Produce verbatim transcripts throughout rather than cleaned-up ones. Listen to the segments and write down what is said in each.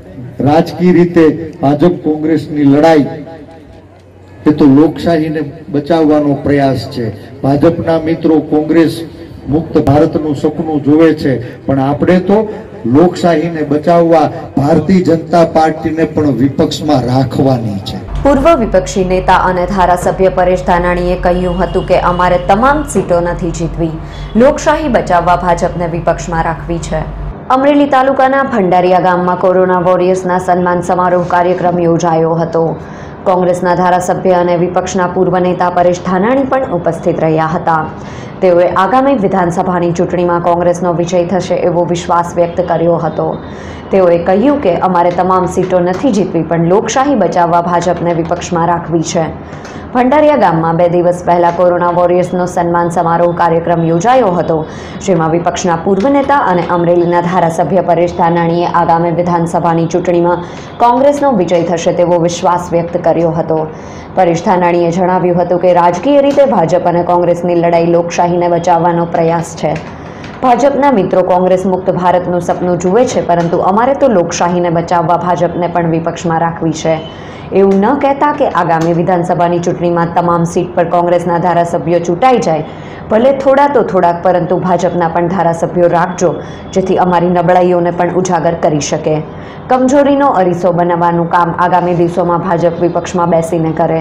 રાજકીય રીતે ભાજપ કોંગ્રેસની લડાઈ એ તો લોકશાહીને બચાવવાનો પ્રયાસ છે। ભાજપના મિત્રો કોંગ્રેસ મુક્ત ભારતનું સપનું જોવે છે, પણ આપણે તો લોકશાહીને બચાવવા ભારતીય જનતા પાર્ટીને પણ વિપક્ષમાં રાખવાની છે। પૂર્વ વિપક્ષી નેતા અને ધારાસભ્ય પરેશ ધાનાણીએ કહ્યું હતું કે અમારે તમામ સીટો નથી જીતવી, લોકશાહી બચાવવા ભાજપને વિપક્ષમાં રાખવી છે। અમરેલી તાલુકાના ભંડારિયા ગામમાં કોરોના વોરિયર્સના સન્માન સમારોહ કાર્યક્રમ યોજાયો હતો। કોંગ્રેસના ધારાસભ્ય અને વિપક્ષના પૂર્વ નેતા પરેશ ધાનાણી પણ ઉપસ્થિત રહ્યા હતા। તેઓએ આગામી વિધાનસભાની ચૂંટણીમાં કોંગ્રેસનો વિજય થશે એવો વિશ્વાસ વ્યક્ત કર્યો હતો। તેઓએ કહ્યું કે અમારે તમામ સીટો નથી જીતવી, પણ લોકશાહી બચાવવા ભાજપને વિપક્ષમાં રાખવી છે। ભંડારિયા ગામમાં બે દિવસ પહેલા કોરોના વોરિયર્સનો સન્માન સમારોહ કાર્યક્રમ યોજાયો હતો, જેમાં વિપક્ષના પૂર્વ નેતા અને અમરેલીના ધારાસભ્ય પરેશ ધાનાણીએ આગામી વિધાનસભાની ચૂંટણીમાં કોંગ્રેસનો વિજય થશે તેવો વિશ્વાસ વ્યક્ત કર્યો હતો। પરેશ ધાનાણીએ જણાવ્યું હતું કે રાજકીય રીતે ભાજપ અને કોંગ્રેસની લડાઈ લોકશાહીને બચાવવાનો પ્રયાસ છે। ભાજપના મિત્રો કોંગ્રેસ મુક્ત ભારતનું સપનું જુએ છે, પરંતુ અમારે તો લોકશાહીને બચાવવા ભાજપને પણ વિપક્ષમાં રાખવી છે। એવું ન કહેતા કે આગામી વિધાનસભાની ચૂંટણીમાં તમામ સીટ પર કોંગ્રેસના ધારાસભ્યો ચૂંટાઈ જાય, ભલે થોડા તો થોડાક, પરંતુ ભાજપના પણ ધારાસભ્યો રાખજો, જેથી અમારી નબળાઈઓને પણ ઉજાગર કરી શકે। કમજોરીનો અરીસો બનાવવાનું કામ આગામી દિવસોમાં ભાજપ વિપક્ષમાં બેસીને કરે।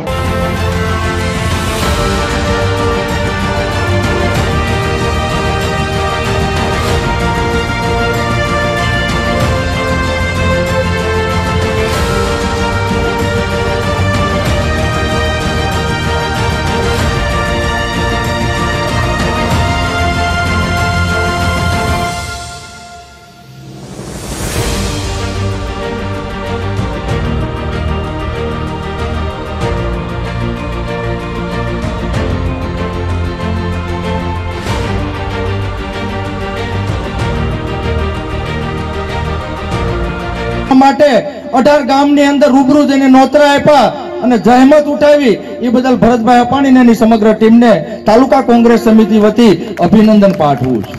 માટે અઢાર ગામની અંદર રૂબરૂ જઈને નોતરા આપ્યા અને જહેમત ઉઠાવી એ બદલ ભરતભાઈ અપાણી અને સમગ્ર ટીમને તાલુકા કોંગ્રેસ સમિતિ વતી અભિનંદન પાઠવું છું।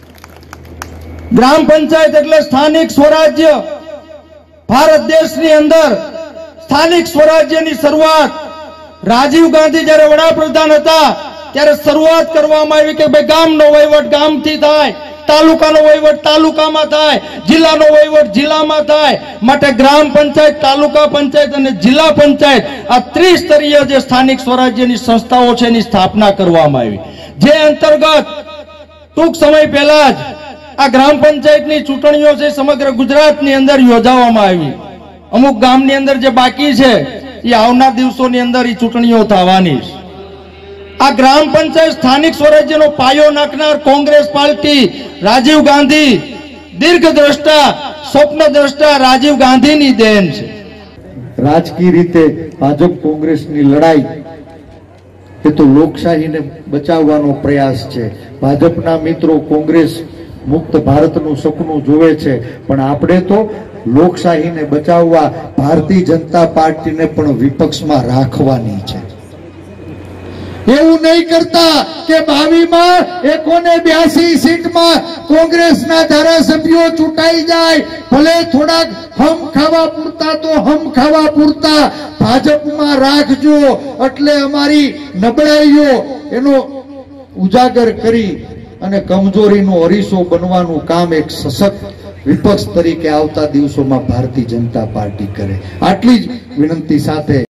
ગ્રામ પંચાયત એટલે સ્થાનિક સ્વરાજ્ય। ભારત દેશની અંદર સ્થાનિક સ્વરાજ્યની શરૂઆત રાજીવ ગાંધી જ્યારે વડાપ્રધાન હતા ત્યારે શરૂઆત કરવામાં આવી કે ભાઈ ગામનો વહીવટ ગામથી થાય, તાલુકાનો વહીવટ તાલુકામાં થાય, જિલ્લાનો વહીવટ જિલ્લામાં થાય। માટે ગ્રામ પંચાયત, તાલુકા પંચાયત અને જિલ્લા પંચાયત આ ત્રિસ્તરીય જે સ્થાનિક સ્વરાજ્યની સંસ્થાઓ છે એની સ્થાપના કરવામાં આવી, જે અંતર્ગત ટૂંક સમય પહેલા જ આ ગ્રામ પંચાયતની ચૂંટણીઓ છે સમગ્ર ગુજરાતની અંદર યોજવામાં આવી। અમુક ગામની અંદર જે બાકી છે એ આવનાર દિવસોની અંદર એ ચૂંટણીઓ થવાની છે। આ ગ્રામ પંચાયત સ્થાનિક સ્વરાજ્યનો પાયો નાખનાર કોંગ્રેસ પાર્ટી, રાજીવ ગાંધી, દીર્ઘદ્રષ્ટા, સ્વપ્નદ્રષ્ટા રાજીવ ગાંધીની દેન છે। રાજકીય રીતે ભાજપ કોંગ્રેસની લડાઈ એ તો લોકશાહીને બચાવવાનો પ્રયાસ છે। ભાજપના મિત્રો કોંગ્રેસ મુક્ત ભારતનું સપનું જોવે છે, પણ આપણે તો લોકશાહીને બચાવવા ભારતીય જનતા પાર્ટીને પણ વિપક્ષમાં રાખવાની છે। એવું નહીં કરતા કે ભાવિમાં એકોને બ્યાસી સીટમાં કોંગ્રેસના ધારાસભ્યો ચૂંટાઈ જાય, ભલે થોડાક હમ ખાવા પૂરતા તો હમ ખાવા પૂરતા ભાજપમાં રાખજો, એટલે અમારી નબળાઈઓ એનો ઉજાગર કરી અને કમજોરીનો અરીસો બનવાનું કામ એક સશક્ત વિપક્ષ તરીકે આવતા દિવસોમાં ભારતીય જનતા પાર્ટી કરે। આટલી જ વિનંતી સાથે